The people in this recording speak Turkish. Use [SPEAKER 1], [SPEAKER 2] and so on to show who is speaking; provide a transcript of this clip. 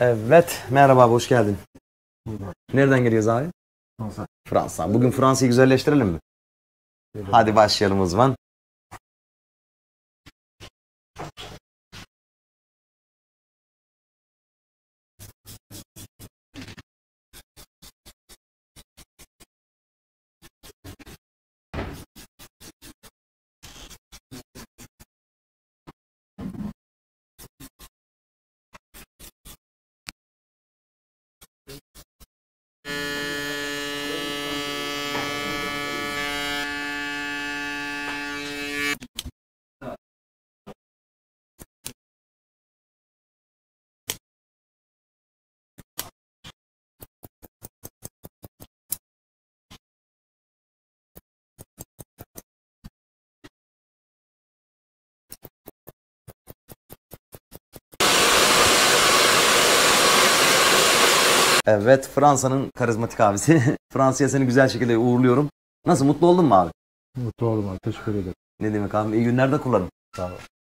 [SPEAKER 1] Evet, merhaba abi, hoş geldin.
[SPEAKER 2] Burada.
[SPEAKER 1] Nereden geliyoruz abi?
[SPEAKER 2] Fransa.
[SPEAKER 1] Fransa. Bugün Fransa'yı güzelleştirelim mi? Hadi başlayalım o zaman. Evet, Fransa'nın karizmatik abisi. Fransa'ya seni güzel şekilde uğurluyorum. Nasıl, mutlu oldun mu abi?
[SPEAKER 2] Mutlu oldum abi. Teşekkür ederim.
[SPEAKER 1] Ne demek abi, iyi günler de kullanın.
[SPEAKER 2] Sağ ol.